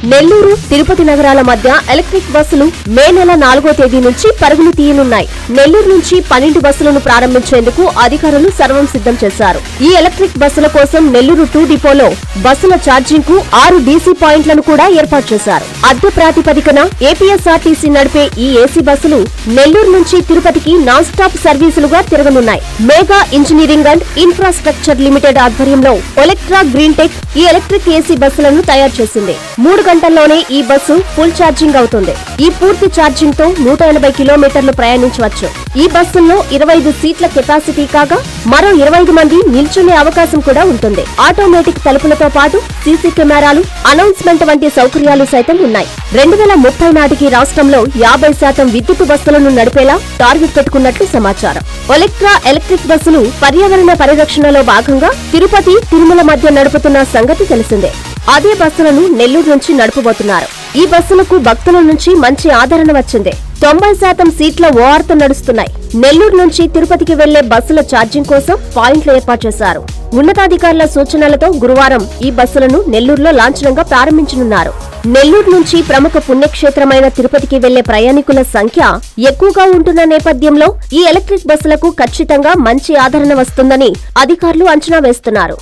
నెల్లూరు, తిరుపతి నగరాల మధ్య ఎలక్ట్రిక్ బస్సులు మే నెల 4వ తేదీ నుంచి పరుగులు తీయనున్నాయి. నెల్లూరు నుంచి 12 బస్సులను ప్రారంభించేందుకు అధికారులు సర్వం సిద్ధం చేశారు. ఈ ఎలక్ట్రిక్ బస్సుల కోసం నెల్లూరు 2 డిపోలో బస్సుల ఛార్జింగ్ కు 6 డీసీ పాయింట్లను కూడా ఏర్పాటు చేశారు. అద్దె ప్రాతిపదికన ఏపీఎస్ఆర్టీసీ నడిపే ఈ ఏసీ బస్సులు నెల్లూరు నుంచి తిరుపతికి నాన్ స్టాప్ సర్వీసులుగా తిరగనున్నాయి. Megha engineering and infrastructure limited ఆధ్వర్యంలో ఎలక్ట్రా గ్రీన్ టెక్ ఈ ఎలక్ట్రిక్ ఏసీ బస్సులను తయారు చేసింది. 3 గంటల్లోనే ఈ బస్సు ఫుల్ ఛార్జింగ్ అవుతుంది. ఈ పూర్తి ఛార్జింగ్ తో 180 కిలోమీటర్లు ప్రయాణించవచ్చు. ఈ బస్సుల్లో 25 సీట్ల కెపాసిటీ కాగా మరో 25 మంది నిల్చునే అవకాశం కూడా ఉంటుంది. ఆటోమేటిక్ తలుపులతో పాటు సీసీ కెమెరాలు, అనౌన్స్మెంట్ వంటి సౌకర్యాలు సైతం ఉన్నాయి. 2030 నాటికి రాష్ట్రంలో 50% విద్యుత్ బస్సులను నడిపేలా టార్గెట్ పెట్టుకున్నట్లు సమాచారం. ఎలక్ట్రా ఎలక్ట్రిక్ బస్సులు పర్యావరణ పరిరక్షణలో భాగంగా తిరుపతి, తిరుమల మధ్య నడుపుతున్న సంగతి తెలిసిందే. అదే బస్సులను నెల్లూరు నుంచి నడుపబోతున్నారు. ఈ బస్సులకు భక్తుల నుంచి మంచి ఆదరణ వచ్చింది. 90% సీట్ల ఓఆర్తో నడుస్తున్నాయి. నెల్లూరు నుంచి తిరుపతికి వెళ్లే బస్సుల ఛార్జింగ్ కోసం పాయింట్లు ఏర్పాటు చేశారు. ఉన్నతాధికారుల సూచనలతో గురువారం ఈ బస్సులను నెల్లూరులో లాంఛనంగా ప్రారంభించనున్నారు. నెల్లూరు నుంచి ప్రముఖ పుణ్యక్షేత్రమైన తిరుపతికి వెళ్లే ప్రయాణికుల సంఖ్య ఎక్కువగా ఉంటున్న నేపథ్యంలో ఈ ఎలక్ట్రిక్ బస్సులకు ఖచ్చితంగా మంచి ఆదరణ వస్తుందని అధికారులు అంచనా వేస్తున్నారు.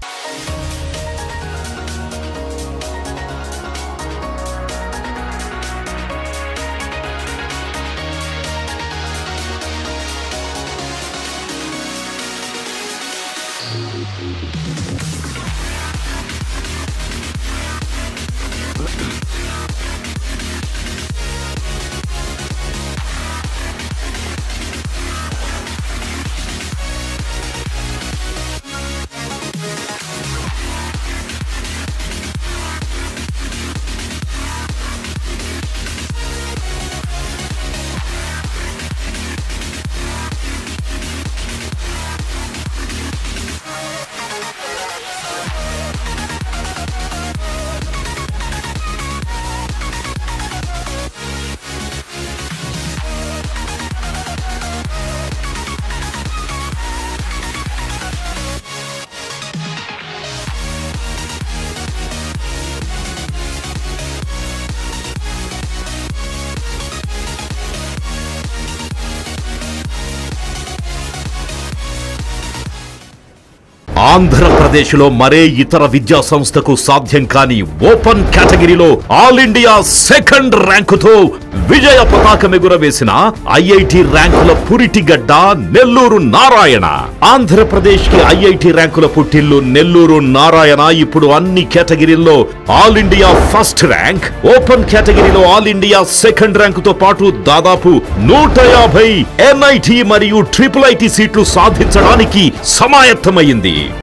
ఆంధ్రప్రదేశ్లో మరే ఇతర విద్యా సంస్థకు సాధ్యం కాని ఓపెన్ కేటగిరీలో ఆల్ ఇండియా సెకండ్ ర్యాంకుతో విజయ పతాకం ఎగురవేసిన ఐఐటి ర్యాంకుల పురిటిగడ్డ నెల్లూరు నారాయణ. ఆంధ్రప్రదేశ్ కి ఐఐటి ర్యాంకుల పుట్టిల్లు నెల్లూరు నారాయణ ఇప్పుడు అన్ని కేటగిరీల్లో all India first rank, open కేటగిరీలో ఆల్ ఇండియా సెకండ్ ర్యాంకుతో పాటు దాదాపు 150 ఎన్ఐటి మరియు ట్రిపుల్ ఐటి సీట్లు సాధించడానికి సమాయత్తమైంది.